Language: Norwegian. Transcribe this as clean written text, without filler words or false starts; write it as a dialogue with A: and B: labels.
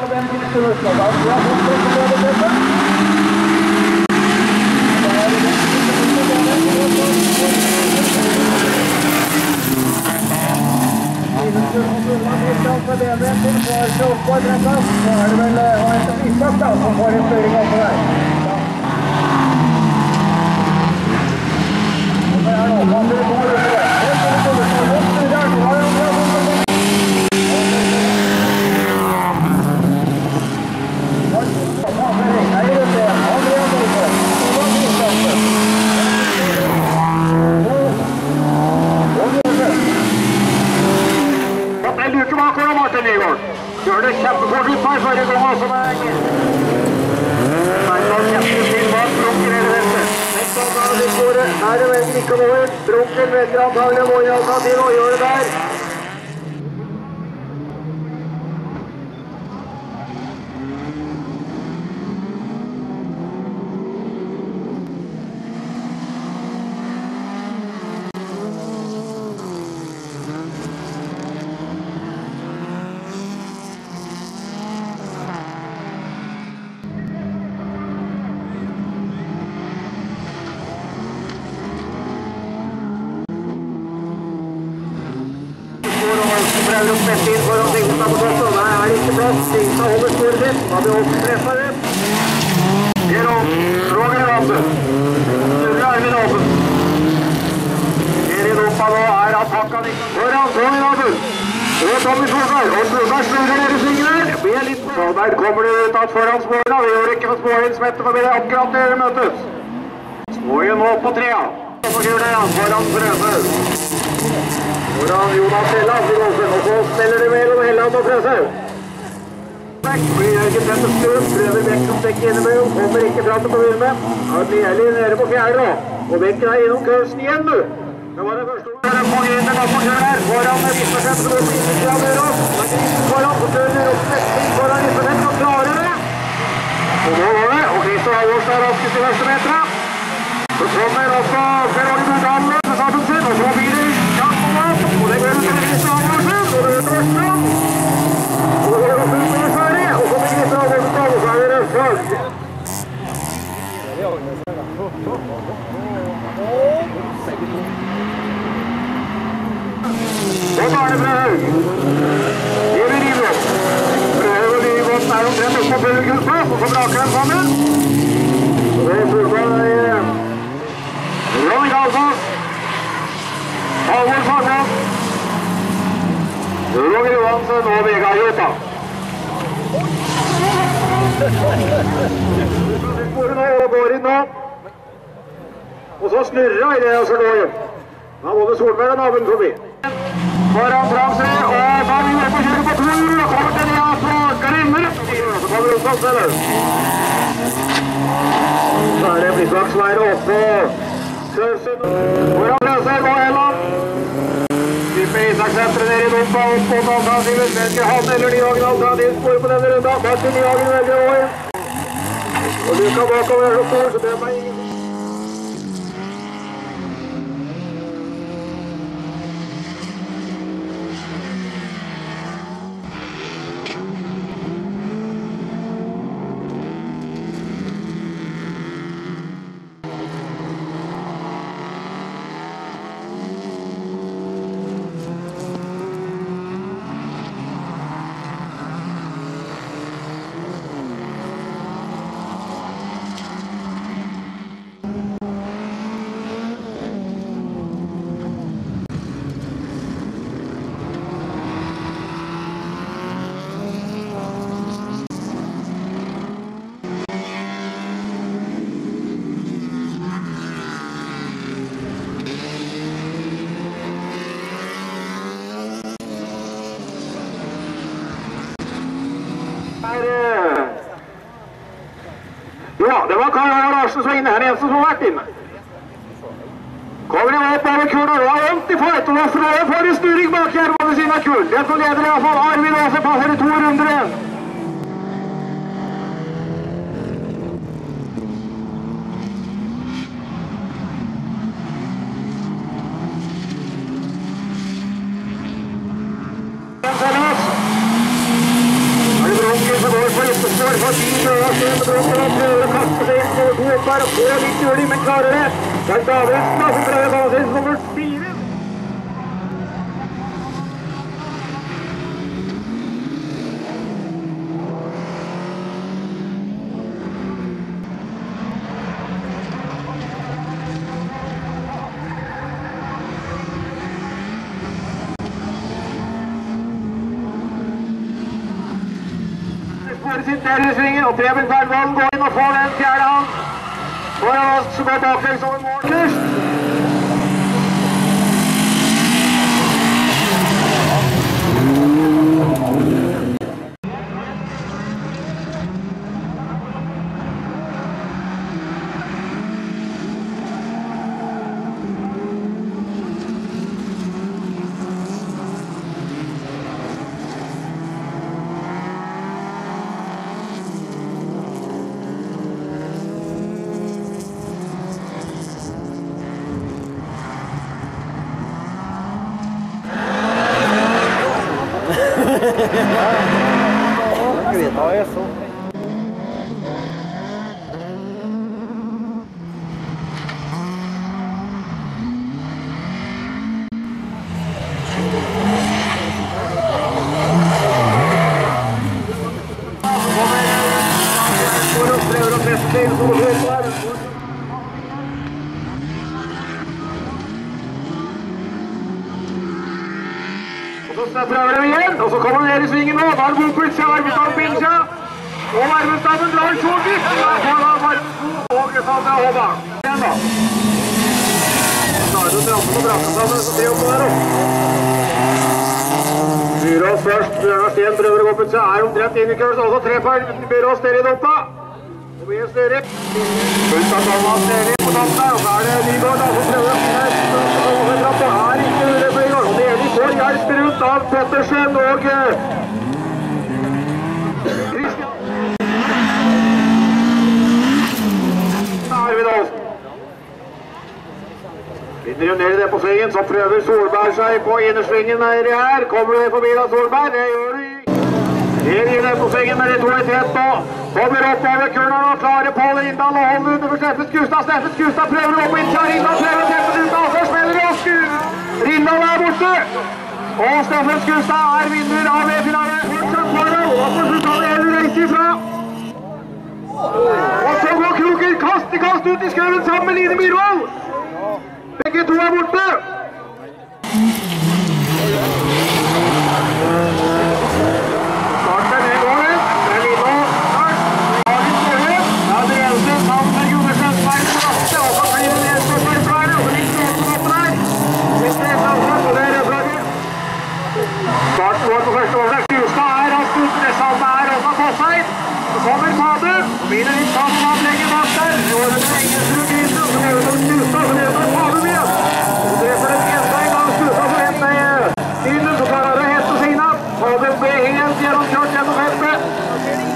A: den siste løsningen. Da tror jeg fått det som det dette. For bedre til for 28 år rett og så er det vel Arne Frisak da, som får en føring oppe der. Og det er nå, det går ut det. Gjør det kjempefort ut her, forrige gang også med Enger. Nei, da kjempefort bak Brunker hele ventet. Men så da de skårer, er det veldig ikke noe. Brunker velger antagelig å gå i alternativ og gjør det der. Prøver å spette inn foran Tingstad på toppen. Nei, er det ikke plass. Tingstad holder sporet sitt. Da blir også treffet det. Gjennom Roger Hansen. Sturre Arvid Åpen. Erin Oppa nå er attackan ikke. Foran Roger Hansen. Og Tommy Solberg. Og Solberg snurrer dere svingene. Blir litt på. Solberg kommer det ut at foran Smågen. Det gjør ikke for Smågen smette for det akkurat det møtes. Smågen nå på trea. Og så gjør det foran Frøsø. Foran Jonas Helland i Gåsen, og så smeller det mellom Helland og Frøsø. Blir Jørgen Tette Sturm, prøver Bekk som stekker innimellom, kommer ikke fram til å begynne med. Har Mjeli nede på fjerde nå, og Bekken er innom Køsten igjen nå. Det var det første ordet. Det er mange inn der på køren her, foran Rispersen som går på innsiden av døra. Det er Kristen foran, og Tønder opp stekning foran Rispersen, og klarer det. Og nå var det, og Kristian Halvorsen er raskest i første metra. Så kommer også Per-Åge Bordalen med sammen sin, og så blir det og det går ut til Kristian Halvorsen, og det er Torsten. Og det går ut til Sverige, og så blir Kristian Halvorsen, og så er det Røsberg. Og Arne Frøhaug. Jimmy Rivås. Frøhaug og Rivås er omtrent oppe på publikumsplass, og så braker de sammen. Og det er Solberg. Ronny Galfors. Halvor Farsson. Roger Johansen og Vegard Jota. Sporet nå og går inn nå. Og så snurrer i det og så går hjem. Da må det Solberg og naboen forbi. Foran Framse, og så er vi oppe og kjører på tur, og kommer til Nia på Grimmer. Så kommer Rosas eller. Så er det Flisvaksveier oppe. Sørsund. Foran Røsberg og Helland. Type Isakssenteret nede i Dumpa, opp på alternativet. Velger han eller Nyhagen alternativt spor på denne runda. Martin Nyhagen velger over. Og Luka bakover er så stor, så det er meg ingen. Ja, det var Karl Larsen som var inne her, en som har vært inne. Kommer han opp over kulen, og det var vondt i fight, og da får en snurring bak her på siden av kulen. Den som leder i hvert fall Arvid Aase passer 2 runder igjen. Er det Brunker som går prøver å kaste seg inn på to oppar og får litt ulig, men klarer det. Der Davidsen som prøver å komme seg inn nummer 4. Sitt der i svingen, og Preben Bergvall går inn og får den fjerde han. Foran oss så går baklengs over mål først.
B: Ja, jeg så.
A: Så prøver de igjen, og så kommer han ned i svingen nå. Da er det god plutselig av Arvestaden binder seg. Og Arvestaden drar så dypt. Da får han Markensen og Alexander Håba. Igjen da. Da er det trappen og brakken sammen, så tre opp der opp. Byrås først, Bjørnar Sten prøver å gå plutselig. Er omtrent inn i kørs, også treffer Byrås ned i dumpa. Og vi er større. Fullt av Thomas ned på dampen der, og så er det Nygård da, som prøver å finne trappa. Er ikke mulig for Nygård. De får hjelp rundt av Pettersen og Kristian. Arvid Aalsen. Vinner jo ned i det på svingen, så prøver Solberg seg på innersvingen her. Kommer du ned forbi da, Solberg? Det gjør du. Her gir det på svingen med de to i tett nå. Kommer opp over kurnen og klarer Pål Rindal og holder under for Steffen Skustad. Steffen Skustad prøver å gå på innsida. Rindal prøver å treffe ut av, så smeller det og Rindal er borte. Og Steffen Skustad er vinner av E-finale. Fortsatt foran, og på slutt har vi hele reist ifra. Og så går Kroken kast i kast ut i skøven sammen med Line Myhrvold. Begge to er borte. Starter ned gården. Det er Lino. Dagens Gjøren. Det er Drevsen sammen med Gundersen. Veien og så blir det ned på Svartværet. Og så ligger det åpen oppe der. Hvis det er framfor, så det er rødflagget. Starten går på første overslag. Skustad er raskt ut. Det samme er også Fossheim. Så kommer Fade. Så blir det litt sammen av leggen bak der. Så er det Engelsen og Grise. Så gjør det Skustad. Så gjør det Fade med. Så treffer det enda en gang Skustad for en med Synen. Så klarer det å hette Sina. Fade ble helt gjennomkjørt gjennom feltet.